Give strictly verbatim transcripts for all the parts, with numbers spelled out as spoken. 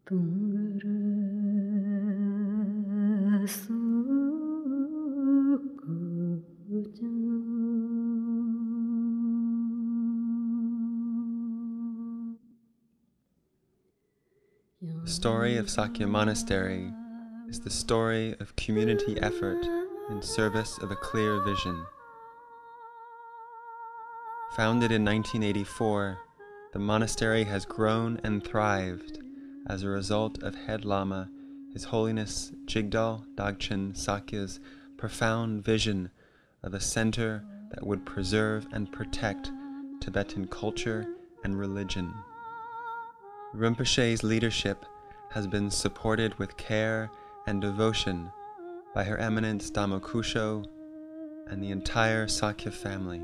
The story of Sakya Monastery is the story of community effort in service of a clear vision. Founded in nineteen eighty-four, the monastery has grown and thrived as a result of Head Lama, His Holiness Jigdal Dagchen Sakya's profound vision of a center that would preserve and protect Tibetan culture and religion. Rinpoche's leadership has been supported with care and devotion by Her Eminence Dagmo Kusho and the entire Sakya family.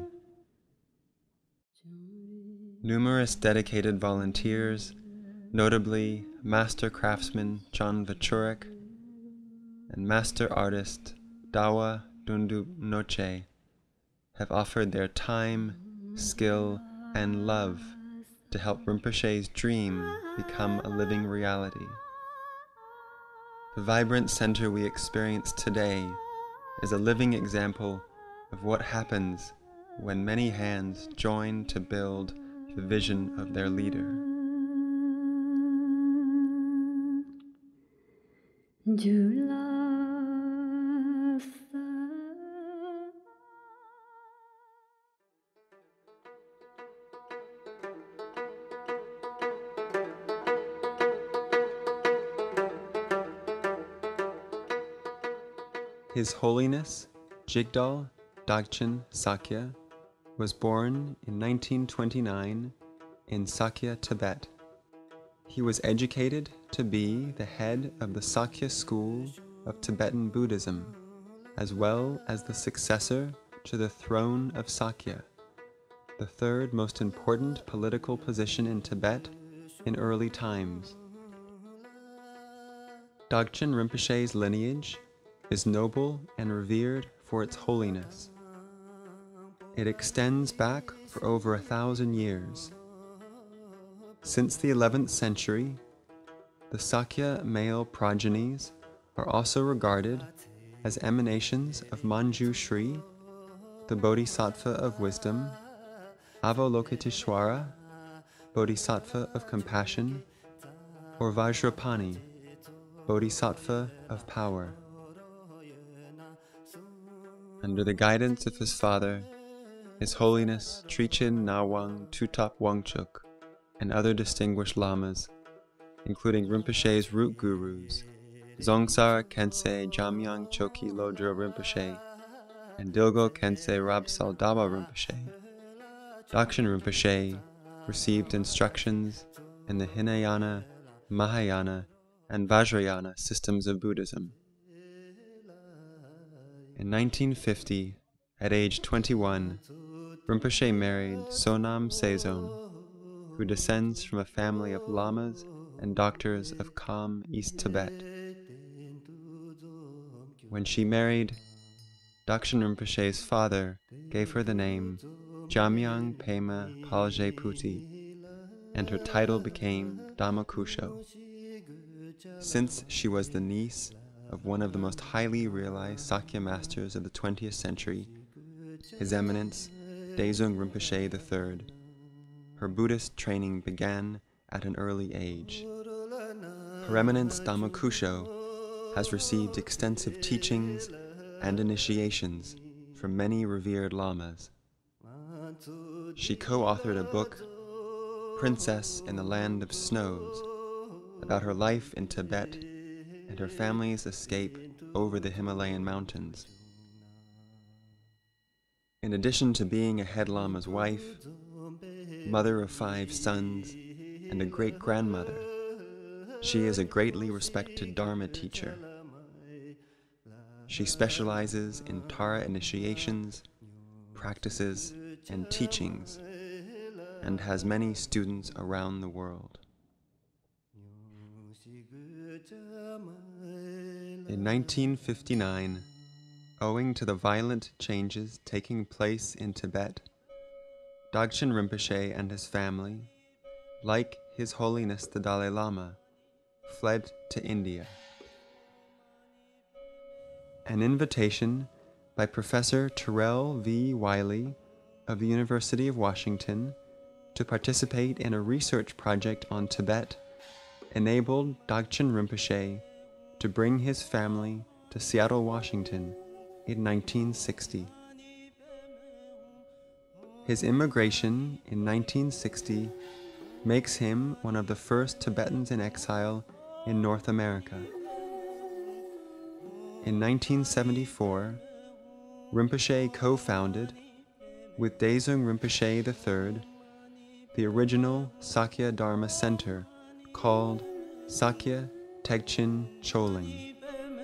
Numerous dedicated volunteers, notably Master Craftsman John Vichorek and Master Artist Dhawa Dhundup Ngoche, have offered their time, skill, and love to help Rinpoche's dream become a living reality. The vibrant center we experience today is a living example of what happens when many hands join to build the vision of their leader. His Holiness Jigdal Dagchen Sakya was born in nineteen twenty-nine in Sakya, Tibet. He was educated to be the head of the Sakya school of Tibetan Buddhism, as well as the successor to the throne of Sakya, the third most important political position in Tibet in early times. Dagchen Rinpoche's lineage is noble and revered for its holiness. It extends back for over a thousand years. Since the eleventh century, the Sakya male progenies are also regarded as emanations of Manju Shri, the Bodhisattva of wisdom, Avalokiteshvara, Bodhisattva of compassion, or Vajrapani, Bodhisattva of power. Under the guidance of his father, His Holiness Trichin Nawang Tutap Wangchuk, and other distinguished lamas, including Rinpoche's root gurus, Dzongtsar Khyentse Jamyang Choki Lodro Rinpoche and Dilgo Khyentse Rabsal Daba Rinpoche, Dagchen Rinpoche received instructions in the Hinayana, Mahayana, and Vajrayana systems of Buddhism. In nineteen fifty, at age twenty-one, Rinpoche married Sonam Sezon, who descends from a family of lamas and doctors of Kham, East Tibet. When she married, Dagchen Rinpoche's father gave her the name Jamyang Pema Palje Puti, and her title became Dagmo Kusho. Since she was the niece of one of the most highly realized Sakya masters of the twentieth century, His Eminence Daesung Rinpoche the third, her Buddhist training began at an early age. Her Eminence Dagmo Kusho has received extensive teachings and initiations from many revered lamas. She co-authored a book, Princess in the Land of Snows, about her life in Tibet and her family's escape over the Himalayan mountains. In addition to being a head lama's wife, mother of five sons, and a great-grandmother, she is a greatly respected Dharma teacher. She specializes in Tara initiations, practices, and teachings, and has many students around the world. In nineteen fifty-nine, owing to the violent changes taking place in Tibet, Dagchen Rinpoche and his family, like His Holiness the Dalai Lama, fled to India. An invitation by Professor Terrell V. Wiley of the University of Washington to participate in a research project on Tibet enabled Dagchen Rinpoche to bring his family to Seattle, Washington in nineteen sixty. His immigration in nineteen sixty makes him one of the first Tibetans in exile in North America. In nineteen seventy-four, Rinpoche co-founded, with Daesung Rinpoche the third, the original Sakya Dharma Center called Sakya Tegchin Choling.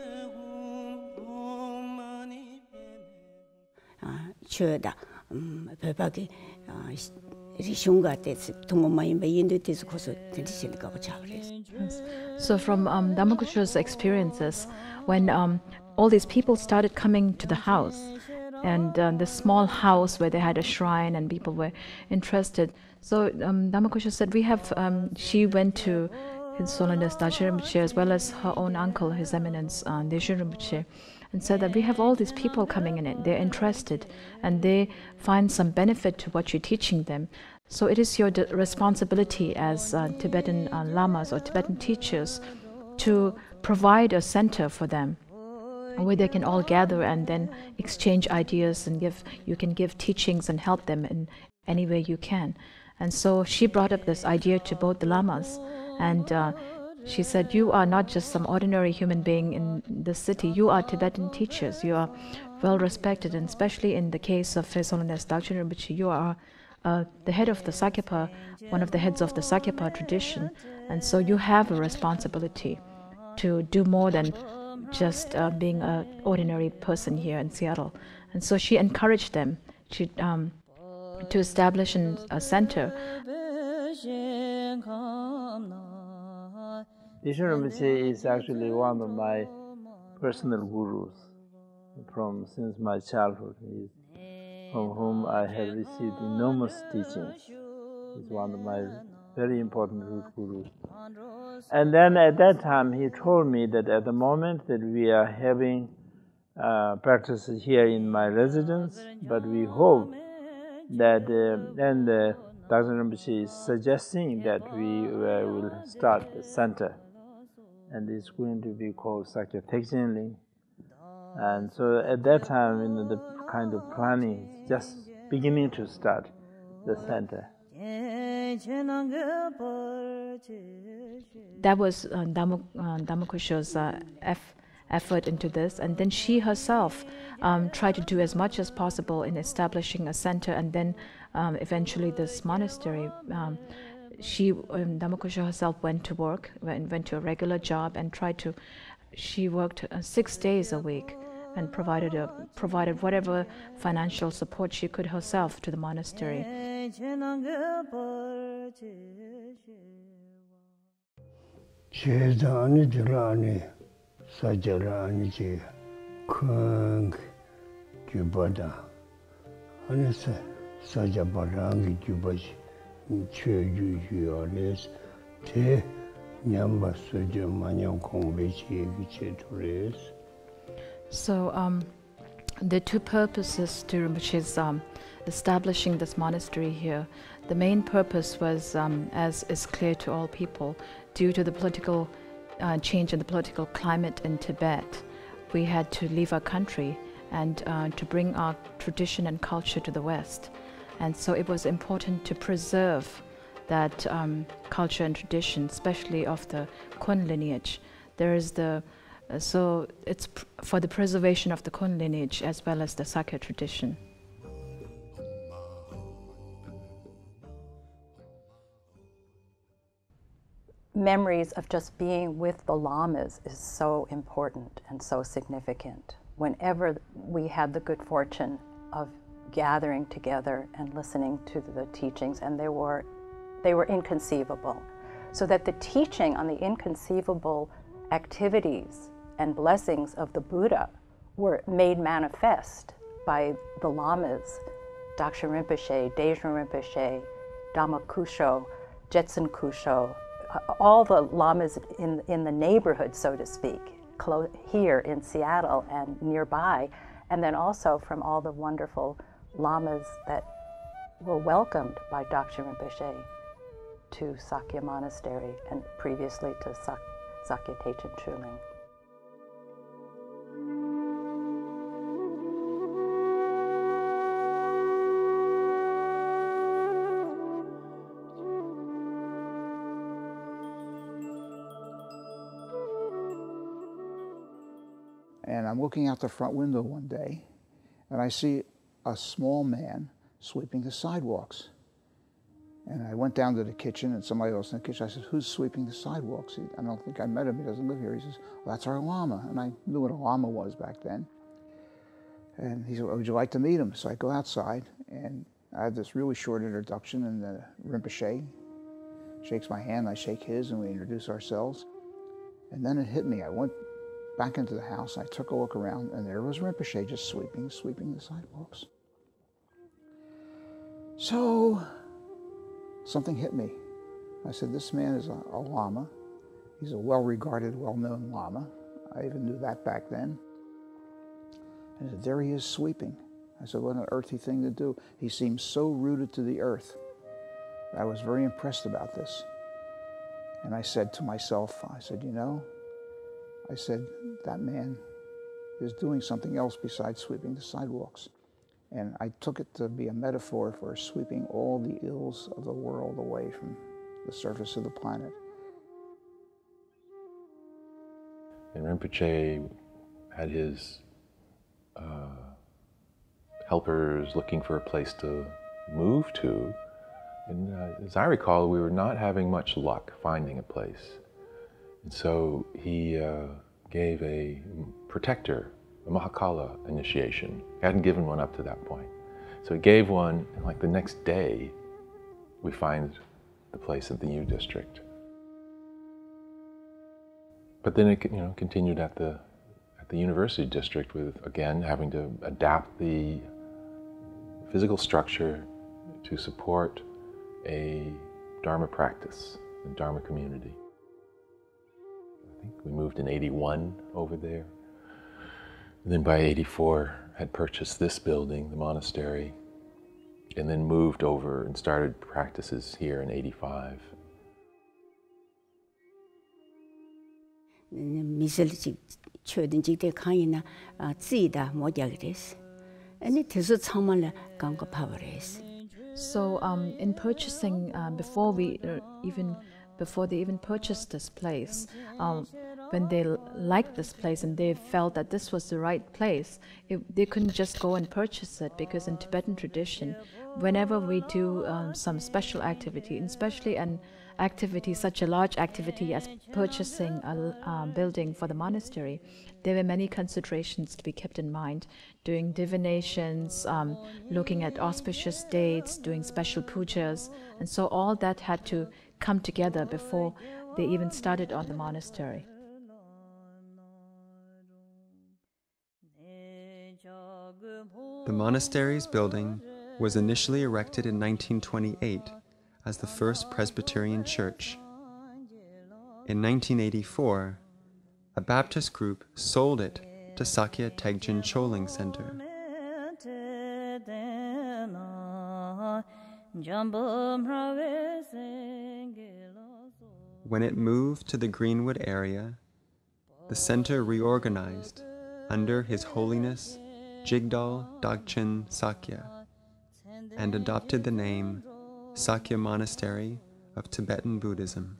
So from um, Dagmo Kusho's experiences, when um, all these people started coming to the house, and um, the small house where they had a shrine and people were interested, so um, Dagmo Kusho said, we have, um, she went to His Holiness Dagchen Rinpoche as well as her own uncle, His Eminence uh, Dagchen Rinpoche, and said that we have all these people coming in it, they're interested and they find some benefit to what you're teaching them. So it is your responsibility as uh, Tibetan uh, lamas or Tibetan teachers to provide a center for them where they can all gather and then exchange ideas, and give you can give teachings and help them in any way you can. And so she brought up this idea to both the lamas, and uh, she said, you are not just some ordinary human being in the city, you are Tibetan teachers, you are well respected, and especially in the case of His Holiness Dagchen Rinpoche, you are uh, the head of the Sakyapa, one of the heads of the Sakyapa tradition, and so you have a responsibility to do more than just uh, being an ordinary person here in Seattle. And so she encouraged them to, um, to establish an, a center. Dagchen Rinpoche is actually one of my personal gurus from since my childhood. He's, from whom I have received enormous teachings. He's one of my very important root gurus. And then at that time he told me that at the moment that we are having uh, practices here in my residence, but we hope that, uh, and uh, Dagchen Rinpoche is suggesting that we uh, will start the center, and it's going to be called Sakya Tegchin. And so at that time, you know, the kind of planning is just beginning to start the center. That was uh, Dagmo, uh, Dagmo Kusho's uh, eff effort into this, and then she herself um, tried to do as much as possible in establishing a center, and then um, eventually this monastery. Um, she, um, Dagmo Kusho herself went to work, went, went to a regular job, and tried to. She worked uh, six days a week, and provided a, provided whatever financial support she could herself to the monastery. So um, the two purposes to Rinpoche's um, establishing this monastery here, the main purpose was, um, as is clear to all people, due to the political uh, change in the political climate in Tibet, we had to leave our country and uh, to bring our tradition and culture to the West. And so it was important to preserve that um, culture and tradition, especially of the Kun lineage. There is the Uh, so it's pr for the preservation of the Kun lineage as well as the Sakya tradition. Memories of just being with the lamas is so important and so significant. Whenever we had the good fortune of gathering together and listening to the teachings, and they were, they were inconceivable. So that the teaching on the inconceivable activities and blessings of the Buddha were made manifest by the lamas, Dagchen Rinpoche, Dagchen Rinpoche, Dagmo Kusho, Jetsun Kusho, all the lamas in, in the neighborhood, so to speak, here in Seattle and nearby, and then also from all the wonderful lamas that were welcomed by Dagchen Rinpoche to Sakya Monastery and previously to Sak Sakya Techen Chuling. And I'm looking out the front window one day, and I see a small man sweeping the sidewalks. And I went down to the kitchen, and somebody else in the kitchen, I said, who's sweeping the sidewalks? He, I don't think I met him, he doesn't live here. He says, well, that's our lama. And I knew what a lama was back then. And he said, well, would you like to meet him? So I go outside, and I had this really short introduction, and the Rinpoche shakes my hand, I shake his, and we introduce ourselves. And then it hit me. I went back into the house, I took a look around, and there was Rinpoche just sweeping, sweeping the sidewalks. So, something hit me. I said, this man is a, a lama. He's a well-regarded, well-known lama. I even knew that back then. And said, there he is sweeping. I said, what an earthy thing to do. He seems so rooted to the earth. I was very impressed about this. And I said to myself, I said, you know, I said, that man is doing something else besides sweeping the sidewalks. And I took it to be a metaphor for sweeping all the ills of the world away from the surface of the planet. And Rinpoche had his uh, helpers looking for a place to move to. And uh, as I recall, we were not having much luck finding a place. And so he uh, gave a protector, a Mahakala initiation. He hadn't given one up to that point. So he gave one, and like the next day, we find the place at the U District. But then it, you know, continued at the at the University District with, again, having to adapt the physical structure to support a Dharma practice, a Dharma community. I think we moved in eighty-one over there. And then by eighty-four, had purchased this building, the monastery, and then moved over and started practices here in eighty-five. 미술 초든 직대 강이나 찌다 모자그랬어. 아니 대서 정말 강거 파버렸어. So um, in purchasing, uh, before we uh, even before they even purchased this place, um, when they liked this place and they felt that this was the right place, it, they couldn't just go and purchase it, because in Tibetan tradition, whenever we do um, some special activity, especially an activity, such a large activity as purchasing a uh, building for the monastery, there were many considerations to be kept in mind, doing divinations, um, looking at auspicious dates, doing special pujas, and so all that had to come together before they even started on the monastery. The monastery's building was initially erected in nineteen twenty-eight as the first Presbyterian church. In nineteen eighty-four, a Baptist group sold it to Sakya Tegchen Choling Center. When it moved to the Greenwood area, the center reorganized under His Holiness Jigdal Dagchen Sakya and adopted the name Sakya Monastery of Tibetan Buddhism.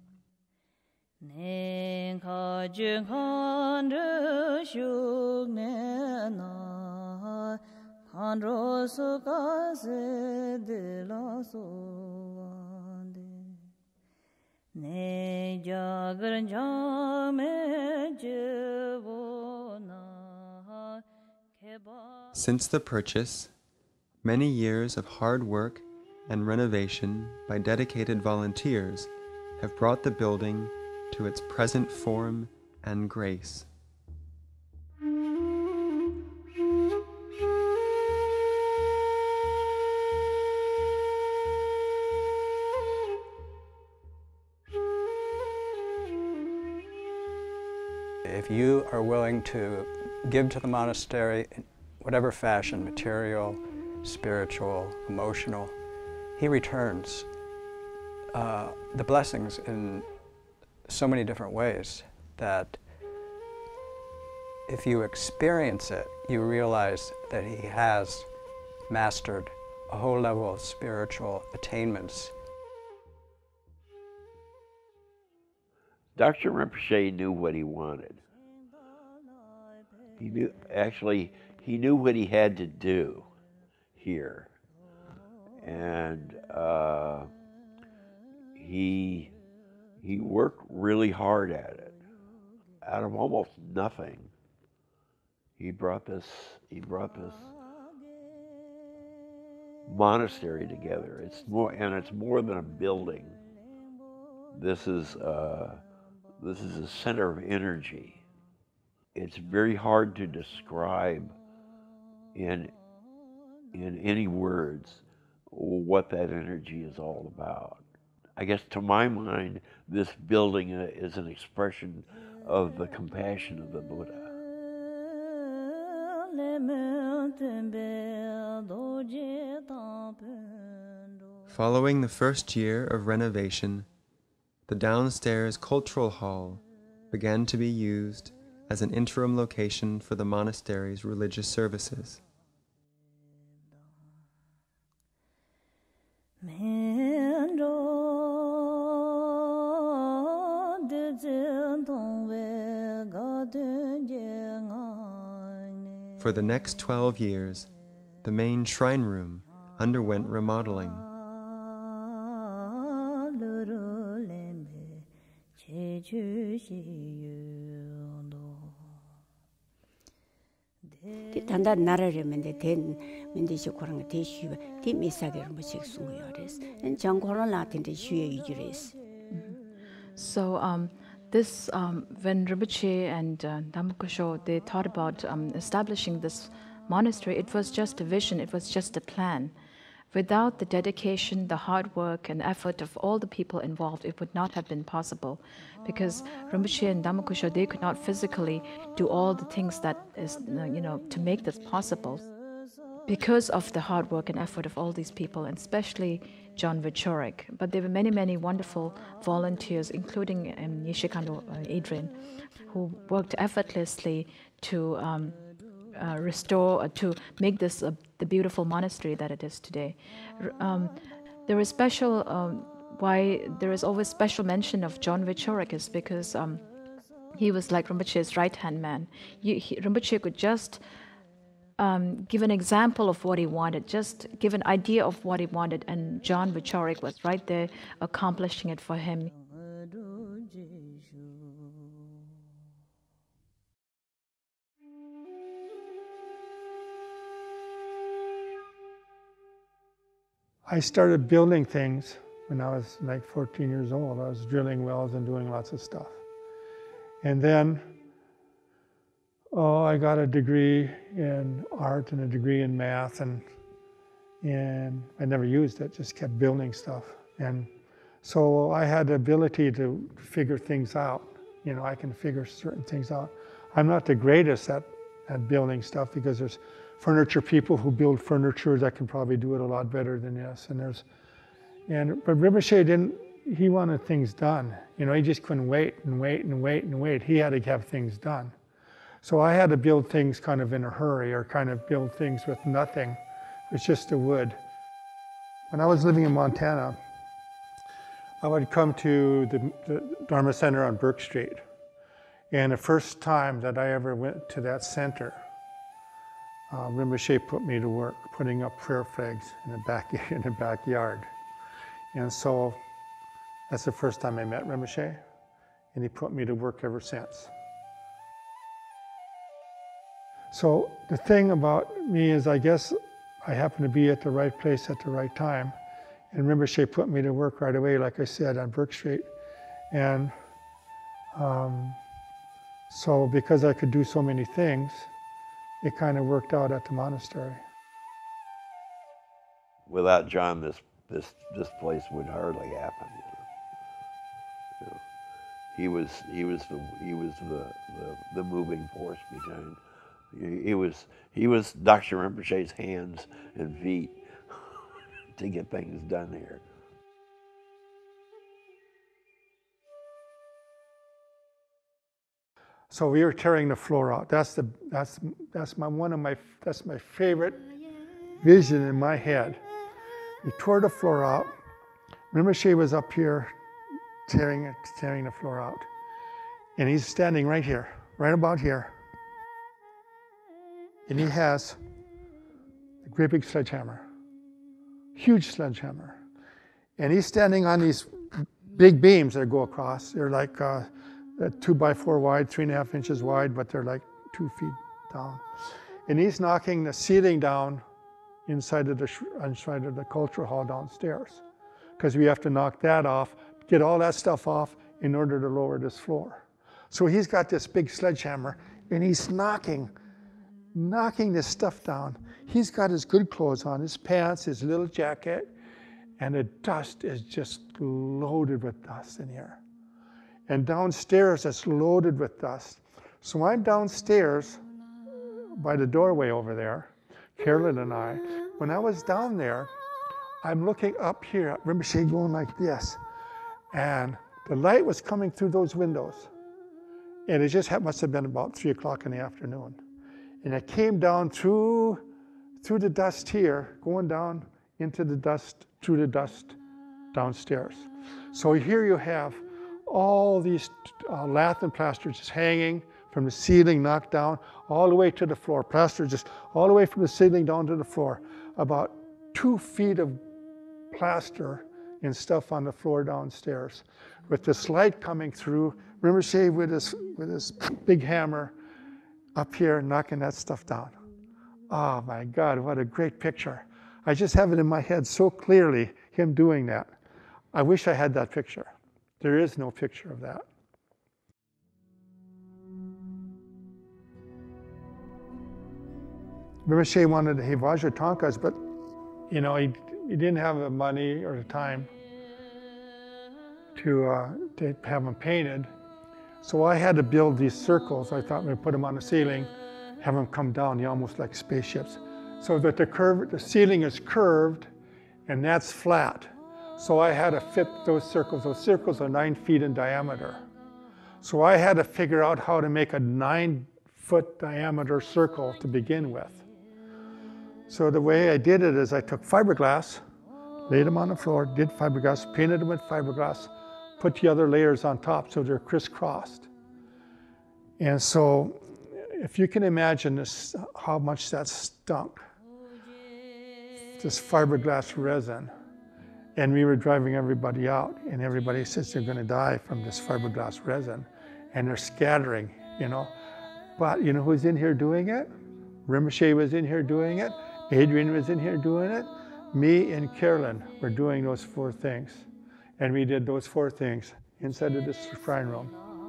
Since the purchase, many years of hard work and renovation by dedicated volunteers have brought the building to its present form and grace. If you are willing to give to the monastery in whatever fashion, material, spiritual, emotional, he returns uh, the blessings in so many different ways that if you experience it, you realize that he has mastered a whole level of spiritual attainments. Dagchen Rinpoche knew what he wanted. He knew, actually, he knew what he had to do here. And uh, he, he worked really hard at it. Out of almost nothing, he brought this, he brought this monastery together. It's more, and it's more than a building. This is, uh, this is a center of energy. It's very hard to describe in, in any words what that energy is all about. I guess to my mind, this building is an expression of the compassion of the Buddha. Following the first year of renovation, the downstairs cultural hall began to be used as an interim location for the monastery's religious services. For the next twelve years, the main shrine room underwent remodeling. 단다 나라를 맨데 된 맨데시 그런 게 대슈 디 메사게를 뭐 책송이어레스 장고는 라틴데 슈에 유지레스. So um, this, um, when Rinpoche and uh, Dagmo Kusho, they thought about um, establishing this monastery, it was just a vision, it was just a plan. Without the dedication, the hard work and effort of all the people involved, it would not have been possible. Because Rinpoche and Dagmo Kusho, they could not physically do all the things that is, you know, to make this possible. Because of the hard work and effort of all these people, and especially John Vichorek. But there were many, many wonderful volunteers, including um, Nishikando uh, Adrienne, who worked effortlessly to um, uh, restore, uh, to make this uh, the beautiful monastery that it is today. Um, there is special, um, why there is always special mention of John Vichorek is because um, he was like Rinpoche's right-hand man. You, he, Rinpoche could just Um, give an example of what he wanted, just give an idea of what he wanted, and John Vichorek was right there accomplishing it for him. I started building things when I was like fourteen years old. I was drilling wells and doing lots of stuff. And then Oh, I got a degree in art and a degree in math, and and I never used it, just kept building stuff. And so I had the ability to figure things out. You know, I can figure certain things out. I'm not the greatest at, at building stuff because there's furniture people who build furniture that can probably do it a lot better than this. And there's, and but Rinpoche didn't, he wanted things done. You know, he just couldn't wait and wait and wait and wait. He had to have things done. So I had to build things kind of in a hurry, or kind of build things with nothing. It's just the wood. When I was living in Montana, I would come to the, the Dharma Center on Burke Street. And the first time that I ever went to that center, uh, Rinpoche put me to work, putting up prayer flags in the, back, in the backyard. And so that's the first time I met Rinpoche, and he put me to work ever since. So the thing about me is, I guess I happened to be at the right place at the right time. And Rinpoche put me to work right away, like I said, on Burke Street. And um, so because I could do so many things, it kind of worked out at the monastery. Without John, this this this place would hardly happen. You know? You know, He was he was the he was the the, the moving force behind. He, he was he was Dagchen Rinpoche's hands and feet to get things done here. So we were tearing the floor out. That's the that's that's my one of my that's my favorite vision in my head. We tore the floor out. Rinpoche was up here tearing it, tearing the floor out, and he's standing right here, right about here, and he has a great big sledgehammer, huge sledgehammer, and he's standing on these big beams that go across. They're like uh, two by four wide, three and a half inches wide, but they're like two feet down, and he's knocking the ceiling down inside of the inside of the cultural hall downstairs, because we have to knock that off, get all that stuff off in order to lower this floor. So he's got this big sledgehammer and he's knocking, knocking this stuff down. He's got his good clothes on, his pants, his little jacket, and the dust is just loaded with dust in here. And downstairs it's loaded with dust. So I'm downstairs by the doorway over there, Carolyn and I. When I was down there, I'm looking up here at Rinpoche going like this. And the light was coming through those windows. And it just must have been about three o'clock in the afternoon. And it came down through, through the dust here, going down into the dust, through the dust downstairs. So here you have all these uh, lath and plaster just hanging from the ceiling, knocked down, all the way to the floor. Plaster just all the way from the ceiling down to the floor. About two feet of plaster and stuff on the floor downstairs, with this light coming through. Rinpoche with his with his big hammer up here knocking that stuff down. Oh my God, what a great picture! I just have it in my head so clearly, him doing that. I wish I had that picture. There is no picture of that. Rinpoche wanted the Vajra Tankas, but you know, he, he didn't have the money or the time to, uh, to have them painted. So I had to build these circles. I thought we'd put them on the ceiling, have them come down, you know, almost like spaceships. So that the curve, the ceiling is curved and that's flat. So I had to fit those circles. Those circles are nine feet in diameter. So I had to figure out how to make a nine foot diameter circle to begin with. So the way I did it is I took fiberglass, laid them on the floor, did fiberglass, painted them with fiberglass, put the other layers on top so they're crisscrossed. And so if you can imagine this, how much that stunk, this fiberglass resin. And we were driving everybody out, and everybody says they're going to die from this fiberglass resin, and they're scattering, you know. But you know who's in here doing it? Rinpoche was in here doing it. Adrienne was in here doing it. Me and Carolyn were doing those four things. And we did those four things inside of this shrine room.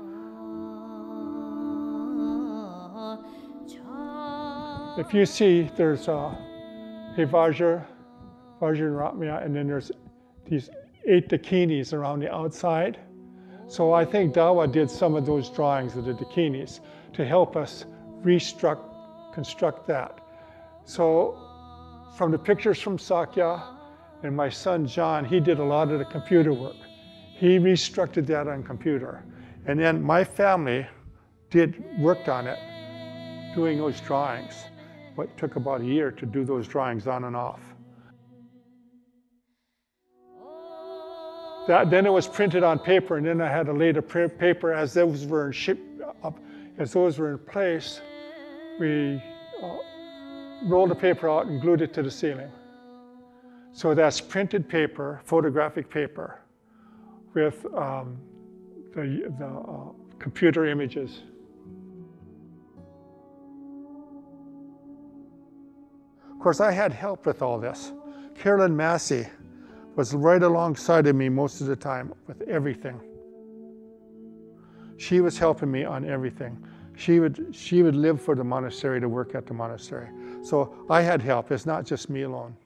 If you see, there's uh, He Vajra, Vajra and Ratmaya, and then there's these eight dakinis around the outside. So I think Dhawa did some of those drawings of the dakinis to help us restruct, construct that. So from the pictures from Sakya and my son John, he did a lot of the computer work. He restructured that on computer. And then my family did, worked on it, doing those drawings. It took about a year to do those drawings on and off. That, then it was printed on paper, and then I had to lay the paper as those were in ship, up, as those were in place. We uh, rolled the paper out and glued it to the ceiling. So that's printed paper, photographic paper, with um, the, the uh, computer images. Of course, I had help with all this. Carolyn Massey was right alongside of me most of the time with everything. She was helping me on everything. She would, she would live for the monastery to work at the monastery. So I had help. It's not just me alone.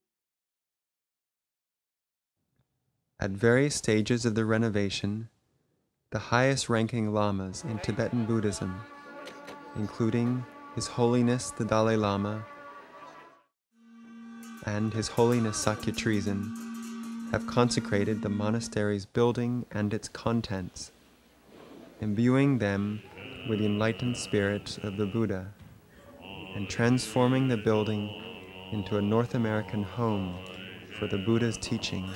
At various stages of the renovation, the highest-ranking lamas in Tibetan Buddhism, including His Holiness the Dalai Lama and His Holiness Sakya Treason, have consecrated the monastery's building and its contents, imbuing them with the enlightened spirit of the Buddha, and transforming the building into a North American home for the Buddha's teaching.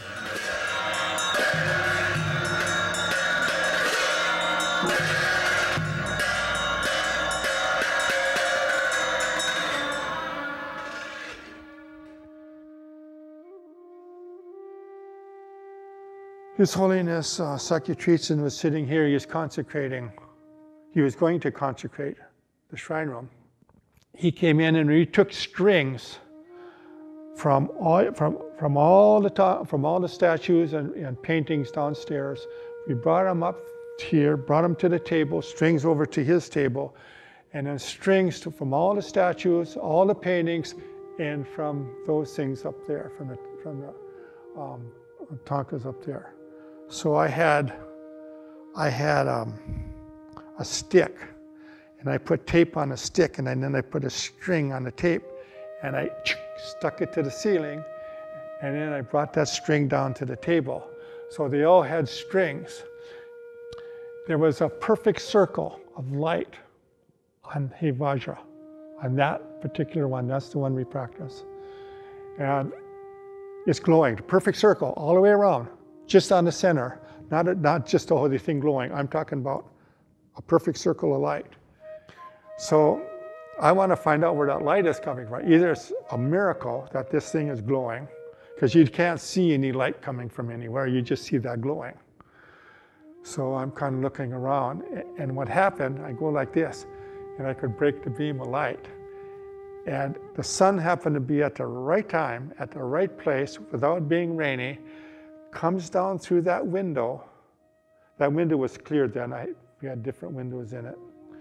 His Holiness uh, Sakya Treason was sitting here. He was consecrating. He was going to consecrate the shrine room. He came in and he took strings from all from from all the top, from all the statues and, and paintings downstairs. We brought them up here, brought them to the table, strings over to his table, and then strings to, from all the statues, all the paintings, and from those things up there, from the from the um, tankas up there. So I had, I had um, a stick, and I put tape on a stick, and then I put a string on the tape, and I stuck it to the ceiling, and then I brought that string down to the table. So they all had strings. There was a perfect circle of light on He Vajra, on that particular one. That's the one we practice. And it's glowing, perfect circle all the way around, just on the center, not, a, not just the whole thing glowing. I'm talking about a perfect circle of light. So I want to find out where that light is coming from. Either it's a miracle that this thing is glowing, because you can't see any light coming from anywhere, you just see that glowing. So I'm kind of looking around, and what happened, I go like this, and I could break the beam of light. And the sun happened to be at the right time, at the right place, without being rainy, comes down through that window. That window was cleared then. I, we had different windows in it.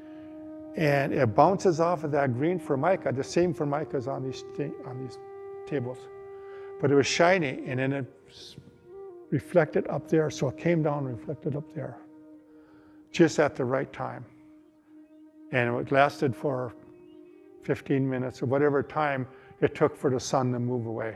And it bounces off of that green formica, the same formicas on these, on these tables. But it was shiny, and then it reflected up there, so it came down and reflected up there, just at the right time. And it lasted for fifteen minutes or whatever time it took for the sun to move away.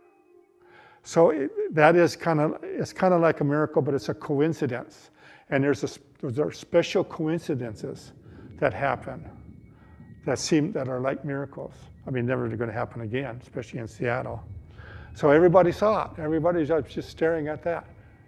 So it, that is kind of, it's kind of like a miracle, but it's a coincidence. And there's a, there are special coincidences that happen that seem, that are like miracles. I mean, never going to happen again, especially in Seattle. So everybody saw it. Everybody's just staring at that.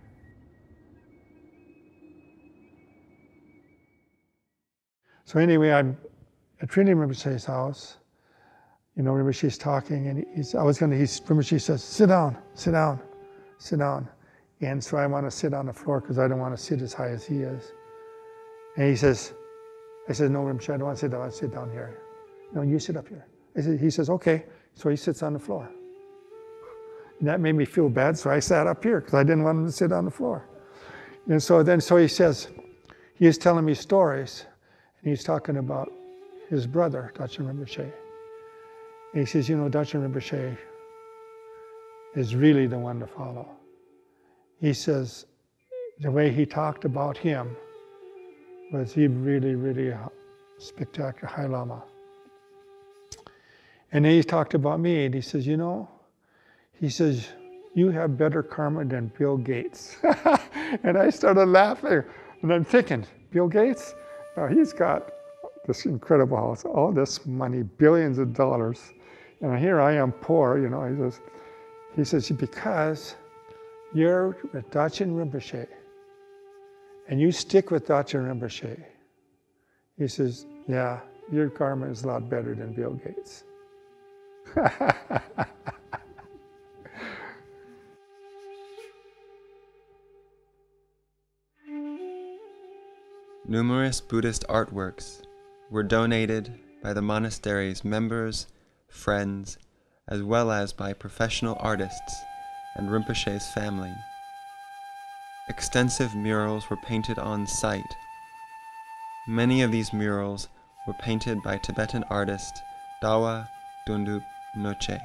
So anyway, I'm at Trinity Rinpoche's house. You know, Rinpoche's talking, and he's, I was going to, he's, Rinpoche says, sit down, sit down, sit down. And so I want to sit on the floor because I don't want to sit as high as he is. And he says, I said, no, Rinpoche, I don't want to sit down, I want to sit down here. No, you sit up here. I said, he says, okay. So he sits on the floor. And that made me feel bad, so I sat up here because I didn't want him to sit on the floor. And so then, so he says, he is telling me stories, and he's talking about his brother, Dagchen Rinpoche. And he says, you know, Dagchen Rinpoche is really the one to follow. He says, the way he talked about him was he really, really a spectacular High Lama. And then he talked about me, and he says, you know, he says, you have better karma than Bill Gates. And I started laughing, and I'm thinking, Bill Gates? Now he's got this incredible house, all this money, billions of dollars. And here I am poor, you know. He says, he says, because you're with Dagchen Rinpoche, and you stick with Dagchen Rinpoche. He says, yeah, your karma is a lot better than Bill Gates. Numerous Buddhist artworks were donated by the monastery's members, friends, as well as by professional artists and Rinpoche's family. Extensive murals were painted on site. Many of these murals were painted by Tibetan artist Dhawa Dhundup Ngoche.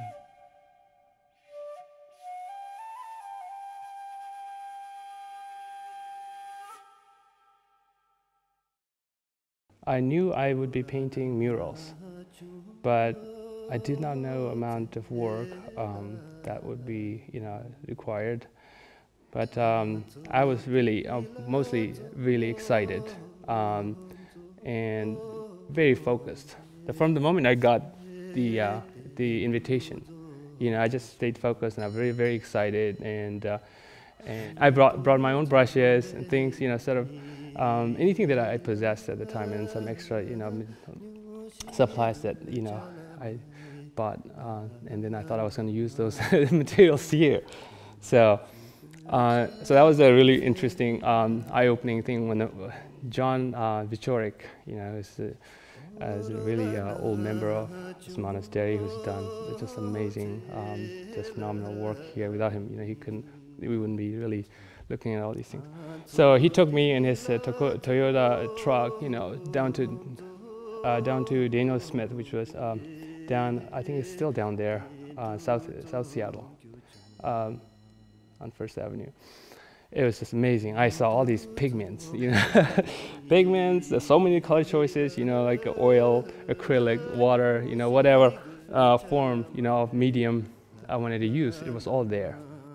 I knew I would be painting murals, but I did not know amount of work um, that would be, you know, required. But um, I was really, uh, mostly really excited um, and very focused. From the moment I got the uh, the invitation, you know, I just stayed focused and I'm very, very excited. And uh, and I brought brought my own brushes and things, you know, sort of um, anything that I possessed at the time, and some extra, you know, supplies that, you know, I bought, uh, and then I thought I was going to use those materials here. So, uh, so that was a really interesting, um, eye-opening thing when the, John uh, Vichorek, you know, is a, uh, is a really uh, old member of this monastery who's done just amazing, um, just phenomenal work here. Without him, you know, he couldn't, we wouldn't be really looking at all these things. So he took me in his uh, Toyota truck, you know, down to uh, down to Daniel Smith, which was um, down, I think it's still down there, uh, South South Seattle, um, on First Avenue. It was just amazing. I saw all these pigments, you know, pigments. There's so many color choices, you know, like oil, acrylic, water, you know, whatever uh, form, you know, of medium I wanted to use. It was all there.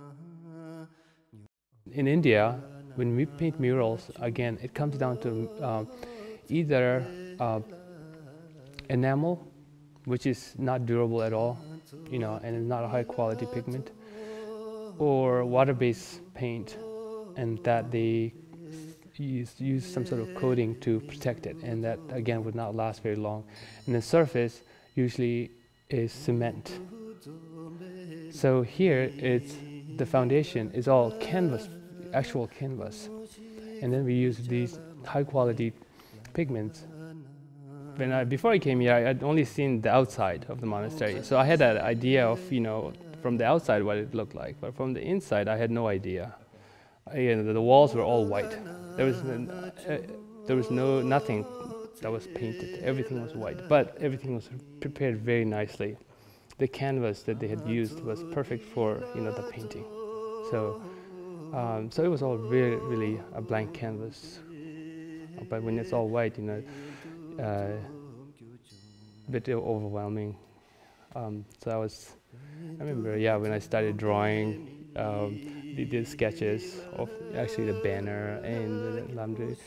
In India, when we paint murals, again, it comes down to uh, either uh, enamel, which is not durable at all, you know, and is not a high quality pigment, or water-based paint, and that they use, use some sort of coating to protect it, and that again would not last very long. And the surface usually is cement. So here it's, the foundation is all canvas, actual canvas, and then we use these high quality pigments. When I, before I came here, I had only seen the outside of the monastery, so I had that idea of, you know, from the outside what it looked like, but from the inside I had no idea. I, you know, the walls were all white. There was uh, there was no nothing that was painted. Everything was white, but everything was prepared very nicely. The canvas that they had used was perfect for, you know, the painting. So um, so it was all really really a blank canvas. But when it's all white, you know, uh, a bit overwhelming. Um, so I was, I remember, yeah, when I started drawing, um, they did sketches of actually the banner and the lamdri.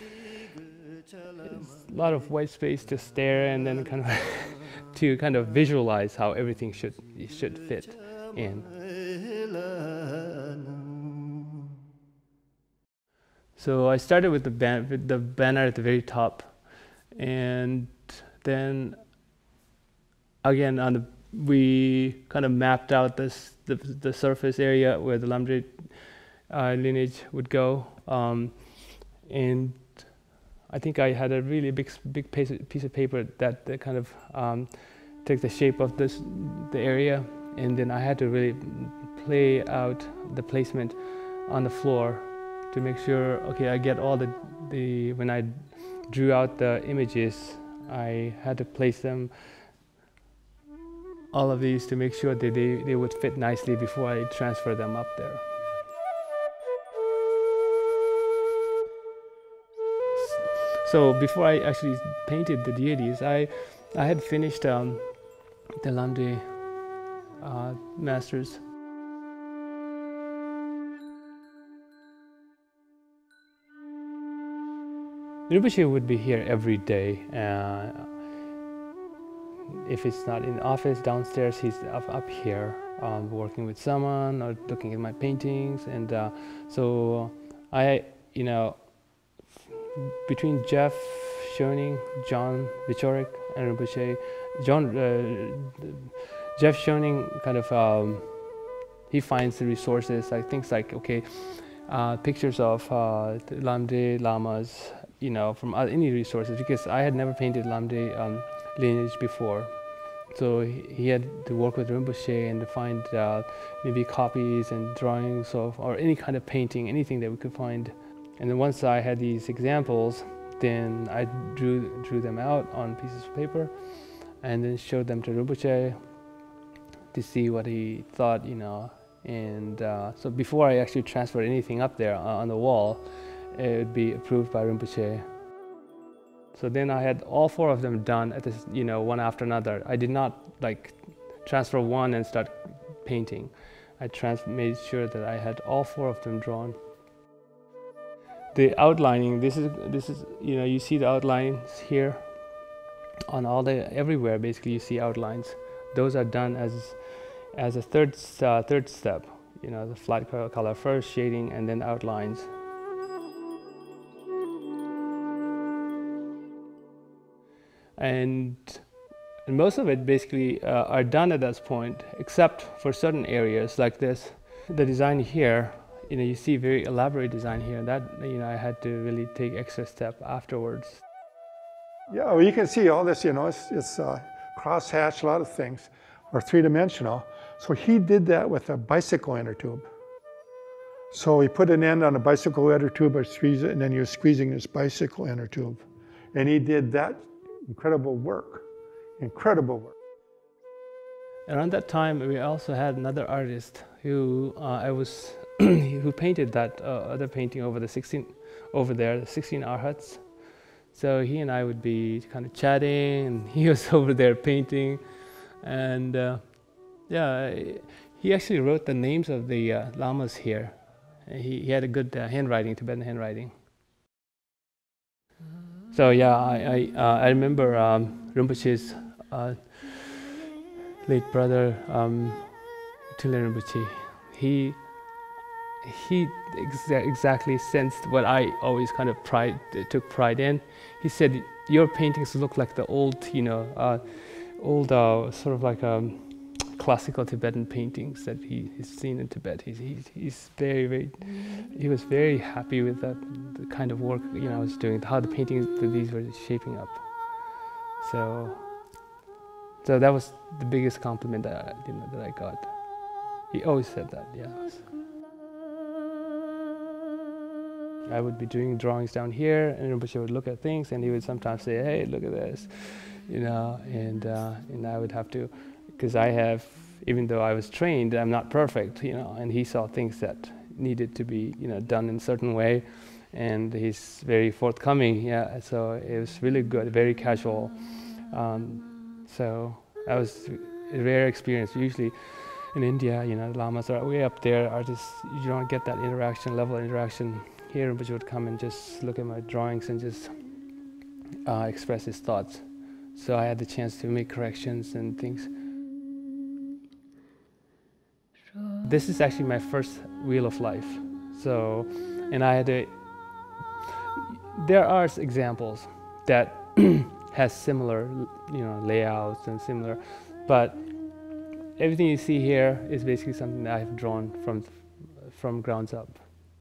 A lot of white space to stare and then kind of to kind of visualize how everything should should fit in. So I started with the ban with the banner at the very top, and then again on the we kind of mapped out this the, the surface area where the lamdri uh, lineage would go, um, and I think I had a really big big piece of, piece of paper that, that kind of um, took the shape of this the area, and then I had to really play out the placement on the floor to make sure, okay, I get all the the when I drew out the images, I had to place them, all of these, to make sure that they, they would fit nicely before I transfer them up there. So before I actually painted the deities, I, I had finished um, the lamdri uh, masters. Rinpoche would be here every day. Uh, if it's not in the office downstairs, he's up, up here um, working with someone or looking at my paintings. And uh, so I, you know, between Jeff Schoening, John Vichorek, and Rinpoche, John, uh, Jeff Schoening kind of, um, he finds the resources, like things like, okay, uh, pictures of uh, lamdri, lamas, you know, from other, any resources, because I had never painted lamdri um, lineage before. So he, he had to work with Rinpoche and to find uh, maybe copies and drawings of, or any kind of painting, anything that we could find. And then once I had these examples, then I drew, drew them out on pieces of paper and then showed them to Rinpoche to see what he thought, you know. And uh, so before I actually transferred anything up there on the wall, it would be approved by Rinpoche. So then I had all four of them done at this, you know, one after another. I did not like transfer one and start painting. I trans made sure that I had all four of them drawn. The outlining, this is, this is, you know, you see the outlines here on all the, everywhere basically you see outlines. Those are done as, as a third, uh, third step, you know, the flat color first, shading, and then outlines. And, and most of it basically uh, are done at this point, except for certain areas like this. The design here, you know, you see very elaborate design here. That, you know, I had to really take extra step afterwards. Yeah, well, you can see all this, you know, it's, it's uh, cross-hatched, a lot of things are three-dimensional. So he did that with a bicycle inner tube. So he put an end on a bicycle inner tube, or squeeze it, and then he was squeezing this bicycle inner tube. And he did that incredible work, incredible work. Around that time, we also had another artist who uh, I was, who painted that uh, other painting over the sixteen, over there, the sixteen arhats. So he and I would be kind of chatting, and he was over there painting, and uh, yeah, he actually wrote the names of the uh, lamas here. He, he had a good uh, handwriting, Tibetan handwriting. So yeah, I I, uh, I remember um, Rinpoche's uh, late brother, um, Tibetan Rinpoche. He he exa exactly sensed what I always kind of pride took pride in. He said, "Your paintings look like the old, you know, uh, old uh, sort of like um, classical Tibetan paintings that he, he's seen in Tibet." He's, he's he's very very he was very happy with that, the kind of work, you know, I was doing, how the paintings these were shaping up. So so that was the biggest compliment that I, you know, that I got. He always said that, yeah. I would be doing drawings down here, and Rinpoche would look at things, and he would sometimes say, "Hey, look at this," you know, and uh, and I would have to, because I have, even though I was trained, I'm not perfect, you know, and he saw things that needed to be, you know, done in a certain way, and he's very forthcoming, yeah. So it was really good, very casual. Um, so that was a rare experience. Usually in India, you know, lamas are way up there. Artists, you don't get that interaction, level of interaction. Here, Rinpoche would come and just look at my drawings and just uh, express his thoughts. So I had the chance to make corrections and things. This is actually my first Wheel of Life. So, and I had to, there are examples that has similar, you know, layouts and similar, but everything you see here is basically something that I've drawn from, from grounds up.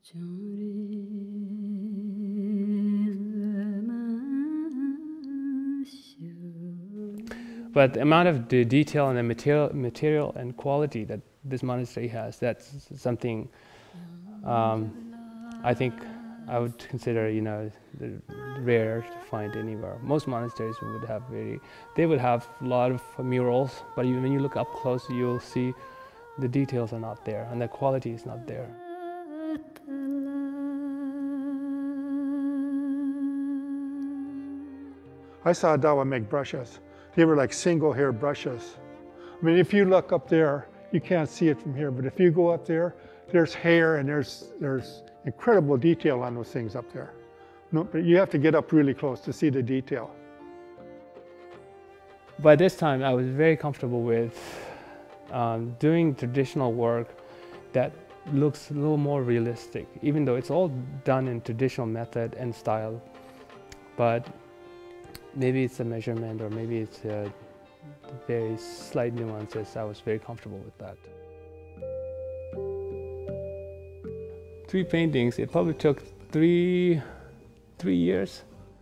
But the amount of the detail and the material, material and quality that this monastery has, that's something um, I think I would consider, you know, rare to find anywhere. Most monasteries would have very, they would have a lot of murals, but you, when you look up close, you'll see the details are not there and the quality is not there. I saw Dhawa make brushes. They were like single hair brushes. I mean, if you look up there, you can't see it from here, but if you go up there, there's hair and there's, there's incredible detail on those things up there. No, but you have to get up really close to see the detail. By this time, I was very comfortable with um, doing traditional work that looks a little more realistic, even though it's all done in traditional method and style. But maybe it's a measurement, or maybe it's a very slight nuances. I was very comfortable with that. Three paintings, it probably took three, three years.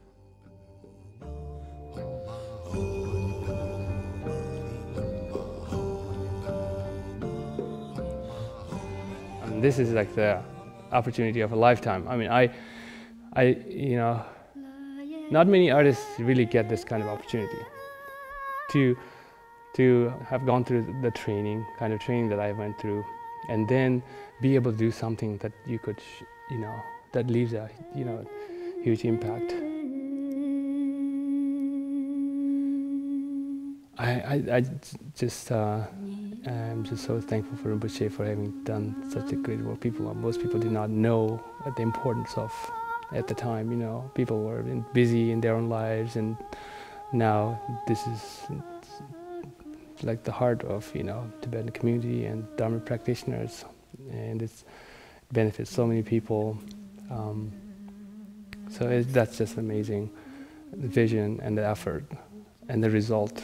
And this is like the opportunity of a lifetime. I mean, I, I, you know, not many artists really get this kind of opportunity to, to have gone through the training, kind of training that I went through, and then be able to do something that you could, you know, that leaves a, you know, huge impact. I, I, I just, uh, I'm just so thankful for Rinpoche for having done such a great work. People, most people did not know the importance of, at the time, you know, people were busy in their own lives, and now this is like the heart of, you know, Tibetan community and Dharma practitioners, and it's, it benefits so many people. Um, so it, that's just amazing, the vision and the effort and the result.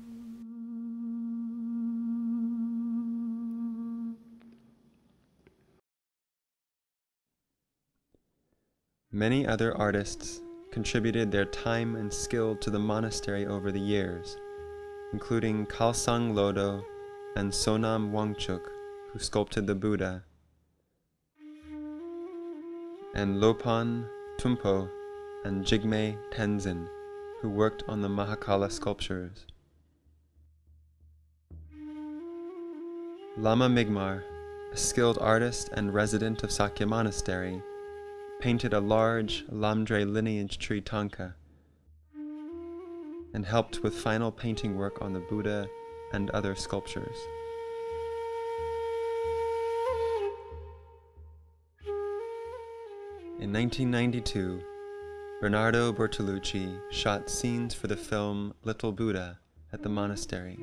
Many other artists contributed their time and skill to the monastery over the years, including Khalsang Lodo and Sonam Wangchuk, who sculpted the Buddha, and Lopan Tumpo and Jigme Tenzin, who worked on the Mahakala sculptures. Lama Migmar, a skilled artist and resident of Sakya Monastery, painted a large Lamdre lineage tree tanka and helped with final painting work on the Buddha and other sculptures. In nineteen ninety-two, Bernardo Bertolucci shot scenes for the film Little Buddha at the monastery.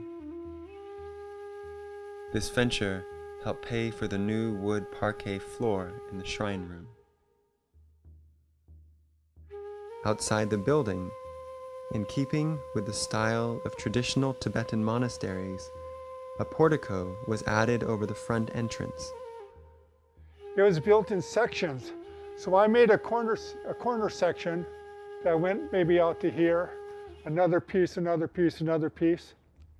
This venture helped pay for the new wood parquet floor in the shrine room. Outside the building, in keeping with the style of traditional Tibetan monasteries, a portico was added over the front entrance. It was built in sections. So I made a corner, a corner section that went maybe out to here, another piece, another piece, another piece.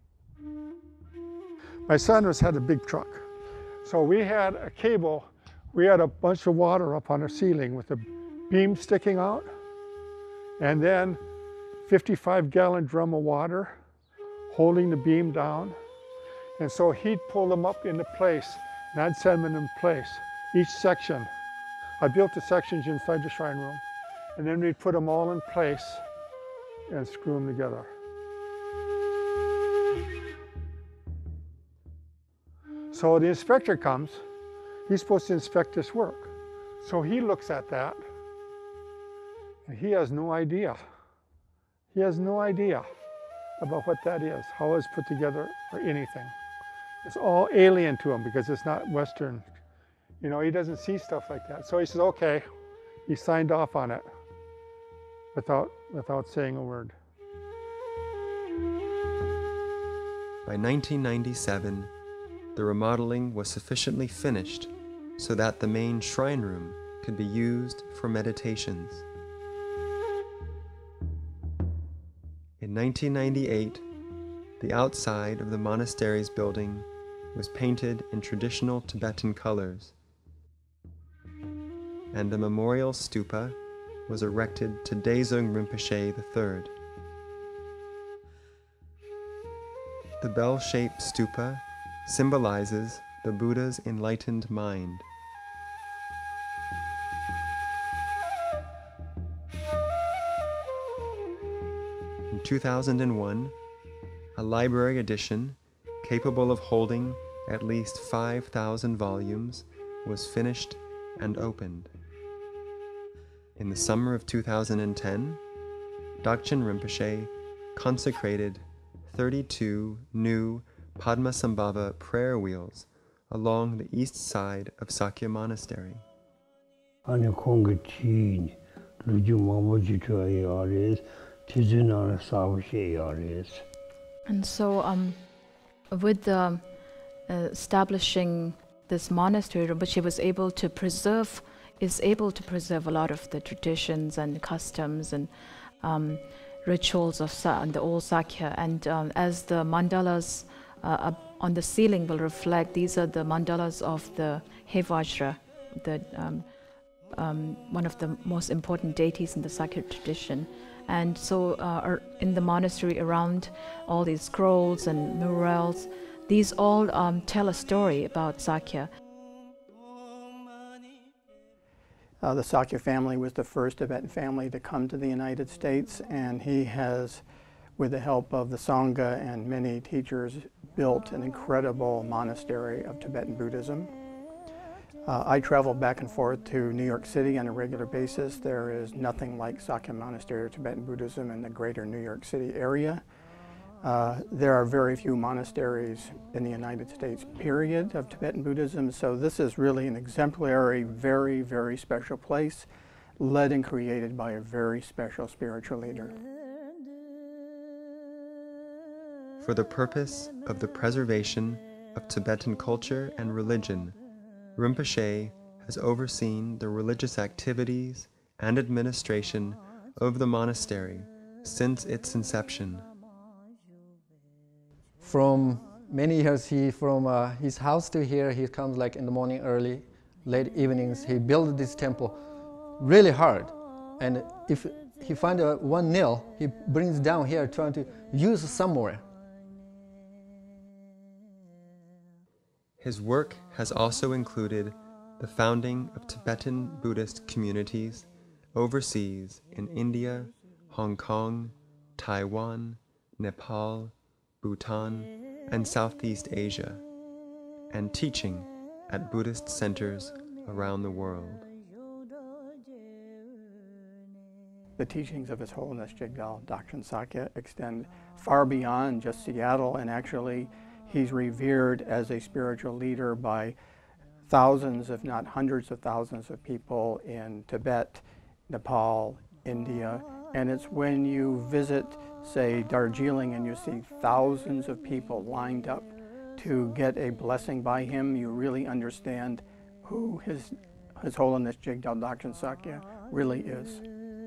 My son was had a big truck. So we had a cable, we had a bunch of water up on the ceiling with a beam sticking out, and then fifty-five gallon drum of water holding the beam down. And so he'd pull them up into place, and I'd set them in place, each section. I built the sections inside the shrine room, and then we'd put them all in place and screw them together. So the inspector comes, he's supposed to inspect this work. So he looks at that, and he has no idea. He has no idea about what that is, how it's put together, or anything. It's all alien to him because it's not Western. You know, he doesn't see stuff like that. So he says, okay, he signed off on it without, without saying a word. By nineteen ninety-seven, the remodeling was sufficiently finished so that the main shrine room could be used for meditations. In nineteen ninety-eight, the outside of the monastery's building was painted in traditional Tibetan colors, and a memorial stupa was erected to Daesung Rinpoche the third. The bell-shaped stupa symbolizes the Buddha's enlightened mind. In two thousand one, a library edition capable of holding at least five thousand volumes was finished and opened. In the summer of two thousand ten, Dagchen Rinpoche consecrated thirty-two new Padmasambhava prayer wheels along the east side of Sakya Monastery. And so um, with the uh, establishing this monastery, Rinpoche was able to preserve, is able to preserve a lot of the traditions and customs and um, rituals of Sa the old Sakya. And um, as the mandalas uh, on the ceiling will reflect, these are the mandalas of the Hevajra, the um, um, one of the most important deities in the Sakya tradition. And so uh, in the monastery around all these scrolls and murals, these all um, tell a story about Sakya. Uh, the Sakya family was the first Tibetan family to come to the United States, and he has, with the help of the Sangha and many teachers, built an incredible monastery of Tibetan Buddhism. Uh, I travel back and forth to New York City on a regular basis. There is nothing like Sakya Monastery of Tibetan Buddhism in the greater New York City area. Uh, there are very few monasteries in the United States, period, of Tibetan Buddhism, so this is really an exemplary, very, very special place, led and created by a very special spiritual leader. For the purpose of the preservation of Tibetan culture and religion, Rinpoche has overseen the religious activities and administration of the monastery since its inception. From many years, he from uh, his house to here, he comes like in the morning early, late evenings. He built this temple really hard, and if he finds uh, one nail, he brings down here trying to use somewhere. His work has also included the founding of Tibetan Buddhist communities overseas in India, Hong Kong, Taiwan, Nepal, Bhutan, and Southeast Asia, and teaching at Buddhist centers around the world. The teachings of His Holiness Jigdal Dagchen Sakya extend far beyond just Seattle, and actually he's revered as a spiritual leader by thousands, if not hundreds of thousands of people in Tibet, Nepal, India. And it's when you visit, say, Darjeeling, and you see thousands of people lined up to get a blessing by him, you really understand who His, His Holiness Jigdal Dagchen Sakya really is.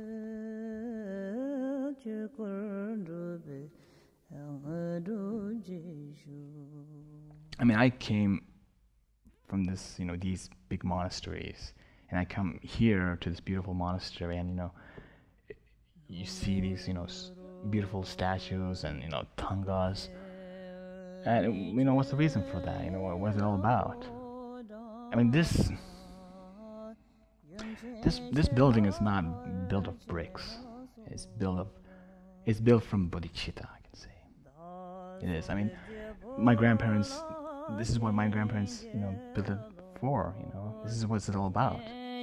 I mean, I came from this, you know, these big monasteries, and I come here to this beautiful monastery, and you know, you see these, you know, beautiful statues and you know, tangas, and you know, what's the reason for that? You know, what, what's it all about? I mean, this, this, this building is not built of bricks. It's built of, it's built from bodhicitta, I can say. It is. I mean, my grandparents. This is what my grandparents, you know, built it for. You know, this is what it's all about.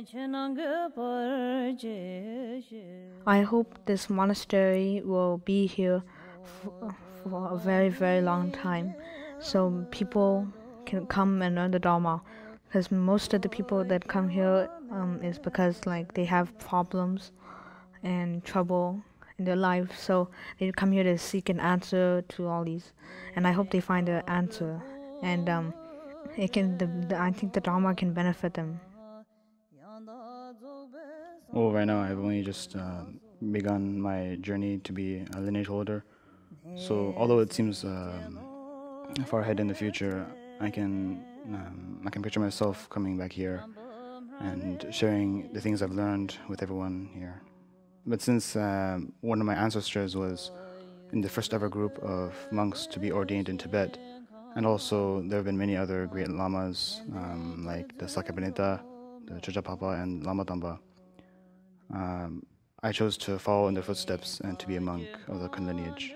I hope this monastery will be here for, for a very, very long time, so people can come and learn the Dharma. Because most of the people that come here um, is because like they have problems and trouble in their life, so they come here to seek an answer to all these, and I hope they find an answer, and um, it can. The, the, I think the Dharma can benefit them. Well, right now I've only just uh, begun my journey to be a lineage holder. So although it seems uh, far ahead in the future, I can um, I can picture myself coming back here and sharing the things I've learned with everyone here. But since uh, one of my ancestors was in the first ever group of monks to be ordained in Tibet, and also there have been many other great lamas um, like the Sakya Benita, the Chojapapa, and Lama Damba, um, I chose to follow in their footsteps and to be a monk of the Coren lineage.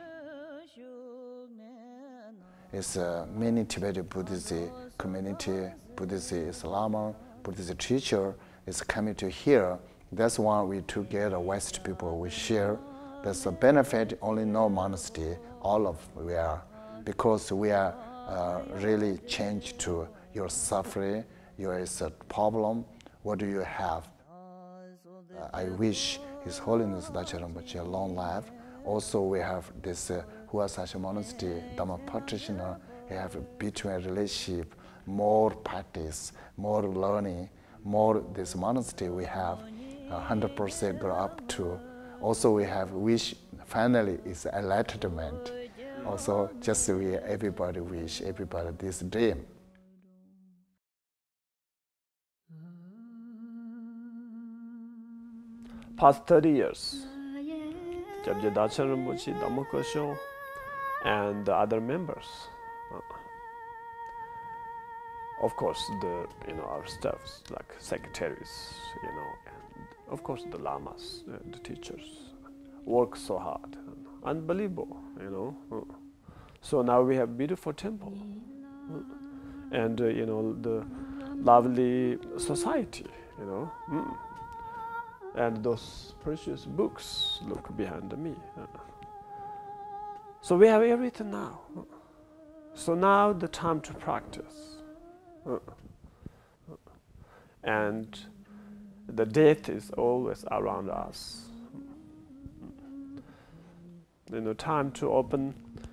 It's uh, many Tibetan Buddhist community, Buddhist Lama, Buddhist teacher is coming to here. That's why we together, West people, we share. There's a benefit only no monastery, all of we are, because we are uh, really changed to your suffering, your is a problem, what do you have? Uh, I wish His Holiness Dagchen Rinpoche a long life. Also we have this uh, Sakya Monastery, Dharma practitioner, we have a between relationship, more practice, more learning, more this monastery we have. one hundred percent grow up to. Also we have wish, finally is enlightenment. Also just we, everybody wish, everybody this dream. Past thirty years, Dagchen Rinpoche, Dagmo Kusho, and the other members. Uh, of course, the you know our staffs like secretaries, you know, and of course the lamas, uh, the teachers, work so hard. And unbelievable, you know. So now we have beautiful temple, and uh, you know, the lovely society, you know, and those precious books look behind me. So we have everything now. So now the time to practice, and the death is always around us. You know, time to open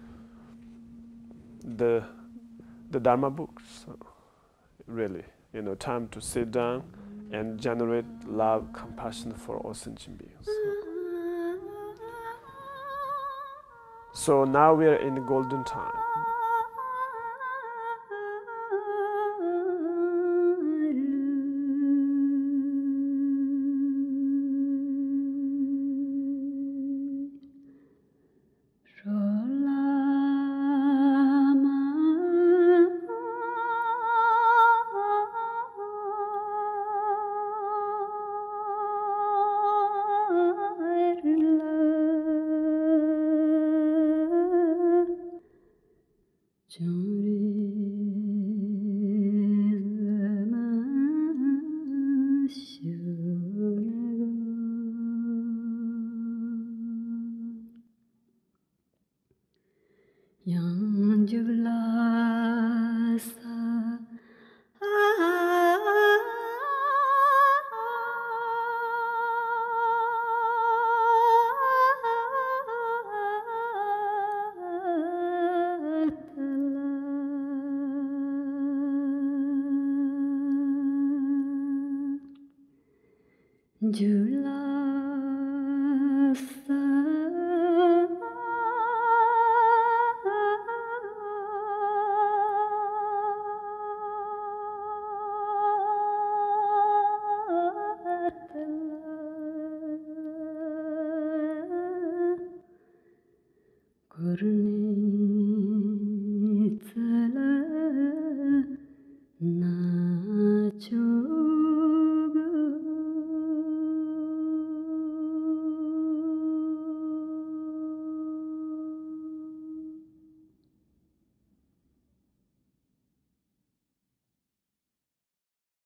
the the Dharma books. Really, you know, time to sit down and generate love, compassion for all sentient beings. So now we are in the golden time. Guru